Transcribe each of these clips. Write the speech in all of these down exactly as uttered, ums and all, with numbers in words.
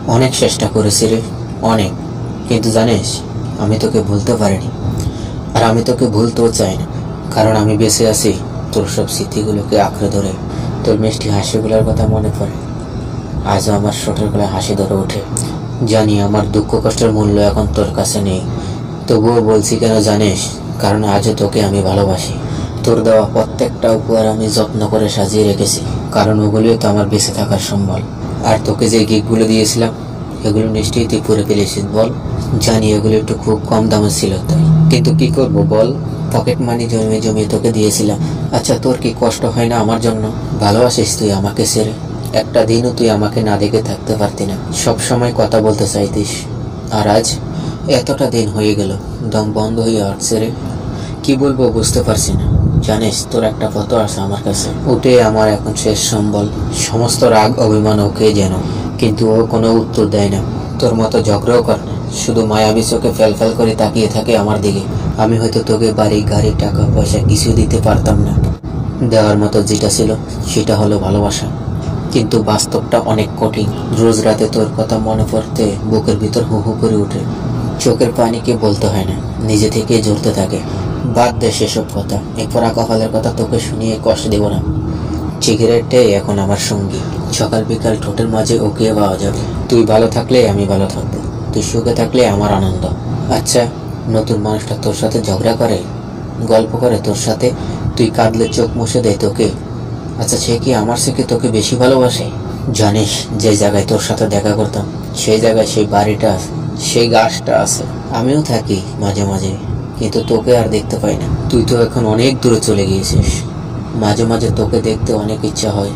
অনেক চেষ্টা করেছি রে, অনেক, কিন্তু জানিস আমি তোকে ভুলতে পারিনি। আর আমি তোকে ভুলতেও চাই না, কারণ আমি বেঁচে আছি তোর সব স্মৃতিগুলোকে আঁকড়ে ধরে। তোর মিষ্টি হাসিগুলোর কথা মনে পড়ে, আজও আমার ছোটের গলায় হাসি ধরে ওঠে। জানি আমার দুঃখ কষ্টের মূল্য এখন তোর কাছে নেই, তবুও বলছি কেন জানিস? কারণ আজও তোকে আমি ভালোবাসি। তোর দেওয়া প্রত্যেকটা উপহার আমি যত্ন করে সাজিয়ে রেখেছি, কারণ ওগুলোই তো আমার বেঁচে থাকার সম্বল। আর তোকে যে গিফটগুলো দিয়েছিলাম এগুলো নিশ্চয়ই তুই পরে ফেলেছিস বল। জানি এগুলো একটু খুব কম দামে ছিল তাই, কিন্তু কি করব বল, পকেট মানি জমিয়ে জমিয়ে তোকে দিয়েছিলাম। আচ্ছা তোর কি কষ্ট হয় না আমার জন্য? ভালোবাসিস তুই আমাকে ছেড়ে? একটা দিনও তুই আমাকে না দেখে থাকতে পারতি না, সব সময় কথা বলতে চাইতিস। আর আজ এতটা দিন হয়ে গেল, দম বন্ধ হয়ে আসছে রে। কি বলবো বুঝতে পারছি না। জানিস তোর একটা ফটো আছে আমার কাছে, ওটাই আমার এখন শেষ সম্বল। সমস্ত রাগ অভিমান ওকে যেন, কিন্তু ও কোনো উত্তর দেয় না, তোর মতো ঝগড়াও করে না, শুধু মায়াবী চোখে ফেল ফেল করে তাকিয়ে থাকে আমার দিকে। আমি হয়তো তোকে বাড়ি গাড়ি টাকা পয়সা কিছু দিতে পারতাম না, দেওয়ার মতো যেটা ছিল সেটা হলো ভালোবাসা, কিন্তু বাস্তবটা অনেক কঠিন। রোজ রাতে তোর কথা মনে পড়তে বুকের ভিতর হু হু করে ওঠে, চোখের পানিকে বলতে হয় না, নিজে থেকে জ্বলতে থাকে। বাদ দে সেসব কথা, এই পরা কপালের কথা তোকে শুনিয়ে কষ্ট দেব না। সিগারেটটাই এখন আমার সঙ্গী, সকাল বিকাল ঠোঁটের মাঝে ওকে পাওয়া যাবে। তুই ভালো থাকলে আমি ভালো থাকবো, তুই সুখে থাকলে আমার আনন্দ। আচ্ছা, নতুন মানুষটা তোর সাথে ঝগড়া করে, গল্প করে তোর সাথে, তুই কাঁদলে চোখ মুছে দেয় তোকে। আচ্ছা সে কি আমার থেকে তোকে বেশি ভালোবাসে? জানিস যে জায়গায় তোর সাথে দেখা করতাম সেই জায়গায় সেই বাড়িটা আছে, সেই গাছটা আছে, আমিও থাকি মাঝে মাঝে, কিন্তু তোকে আর দেখতে পাই না। তুই তো এখন অনেক দূরে চলে গিয়েছিস, মাঝে মাঝে তোকে দেখতে অনেক ইচ্ছা হয়,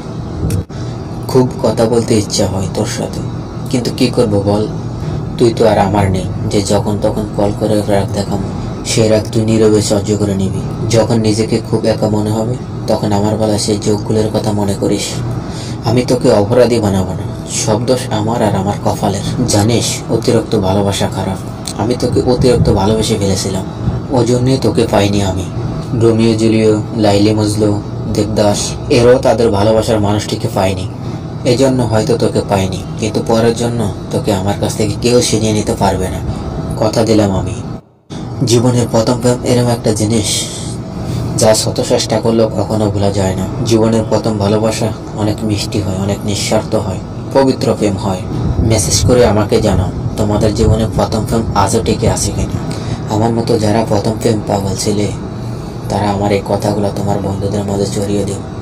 খুব কথা বলতে ইচ্ছা হয় তোর সাথে, কিন্তু কি করব বল, তুই তো আর আমার নেই যে যখন তখন কল করে রাগ দেখাবো। সেই রাগ তুই নীরবে সহ্য করে নিবি। যখন নিজেকে খুব একা মনে হবে তখন আমার বেলা সেই যোগগুলোর কথা মনে করিস। আমি তোকে অপরাধী বানাবো না, সব দোষ আমার আর আমার কপালের। জানিস অতিরিক্ত ভালোবাসা খারাপ, আমি তোকে অতিরিক্ত ভালোবেসে ফেলেছিলাম, ওই জন্যই তোকে পাইনি আমি। রোমিও জুলিও, লাইলি মজনু, দেবদাস এরাও তাদের ভালোবাসার মানুষটিকে পায়নি, এজন্য হয়তো তোকে পাইনি, কিন্তু পরের জন্য তোকে আমার কাছ থেকে কেউ ছিনিয়ে নিতে পারবে না, কথা দিলাম আমি। জীবনের প্রথম প্রেম এরকম একটা জিনিস যা শত চেষ্টা করলেও কখনো ভোলা যায় না। জীবনের প্রথম ভালোবাসা অনেক মিষ্টি হয়, অনেক নিঃস্বার্থ হয়, পবিত্র প্রেম হয়। মেসেজ করে আমাকে জানাও তোমাদের জীবনে প্রথম প্রেম আজও টিকে আছে কিনা। আমার মতো যারা প্রথম প্রেম পাগল ছিলে তারা আমার এই কথাগুলো তোমার বন্ধুদের মাঝে ছড়িয়ে দিও।